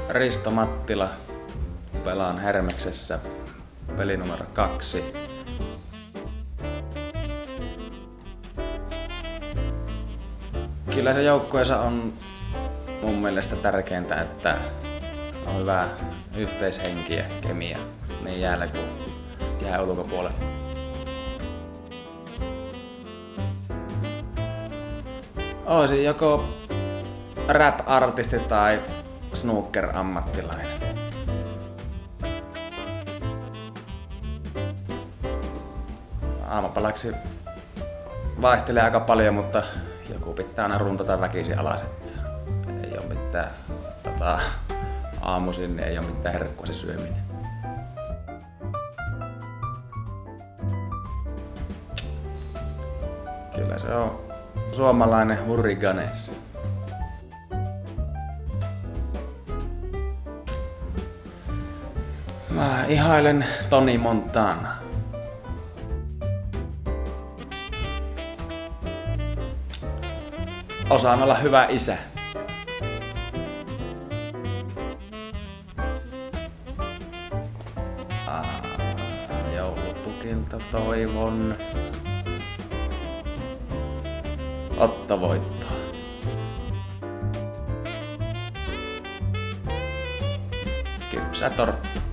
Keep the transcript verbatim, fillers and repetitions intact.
Risto Mattila. Pelaan Hermeksessä peli numero kaksi. Kyllä se joukkueessa on mun mielestä tärkeintä, että on hyvä yhteishenki ja kemia niin jäällä kuin jää ulkopuolella. Oisin joko rap-artisti tai snooker-ammattilainen. Aamupalaksi vaihtelee aika paljon, mutta joku pitää aina runtata väkisin alas, että ei oo mitään tota, aamuisin, niin ei oo mitään herkkua se syöminen. Kyllä se on suomalainen Hurricanes. Mä ihailen Tony Montana. Osaan olla hyvä isä. Aa, joulupukilta toivon Otto-voittoa. Kypsä torttu.